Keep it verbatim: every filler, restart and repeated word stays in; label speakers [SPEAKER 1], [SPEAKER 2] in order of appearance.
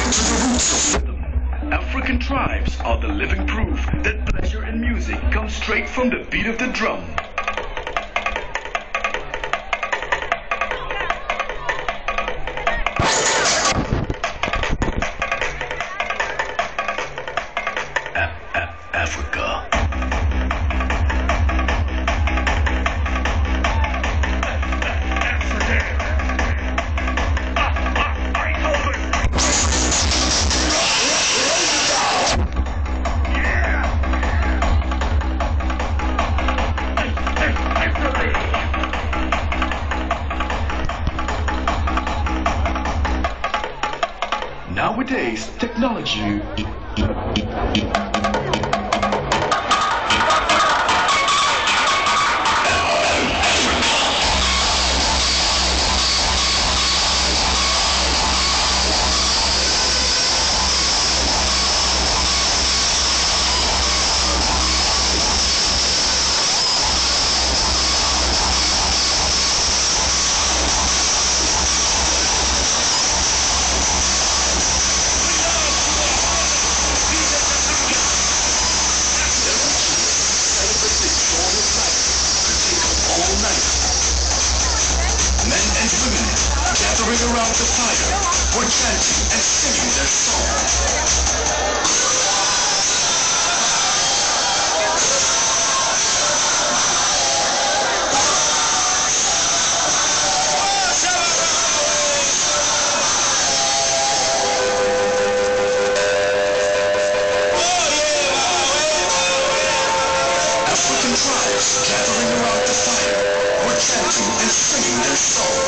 [SPEAKER 1] to the roots of rhythm. African tribes are the living proof that pleasure in music comes straight from the beat of the drum. Africa. Nowadays, technology gathering around the fire, were chanting and singing their song. African tribes gathering around the fire, were chanting and singing their song.